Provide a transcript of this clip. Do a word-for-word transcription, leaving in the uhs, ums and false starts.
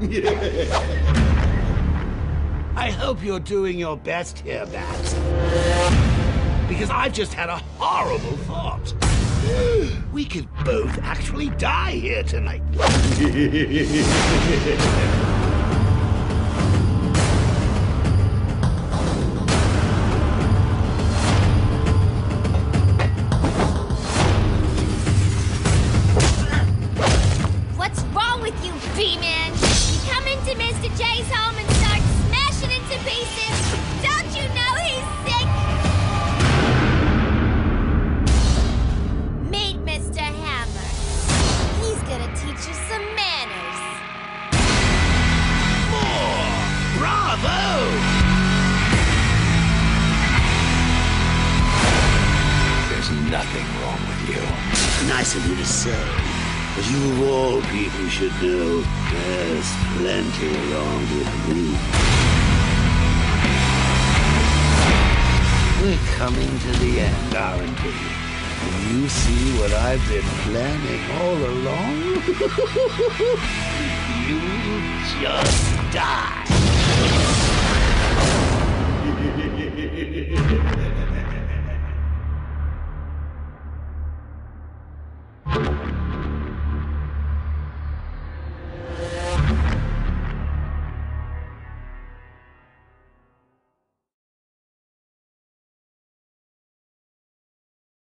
I hope you're doing your best here, Babs. Because I've just had a horrible thought. We could both actually die here tonight. What's wrong with you, B-Man? You come into Mister J's home and start smashing into pieces. Don't you know he's sick? Meet Mister Hammer. He's gonna teach you some manners. More! Bravo! There's nothing wrong with you. Nice of you to say. But you of all people should know there's plenty wrong with me. We're coming to the end, aren't we? And you see what I've been planning all along? You'll just die.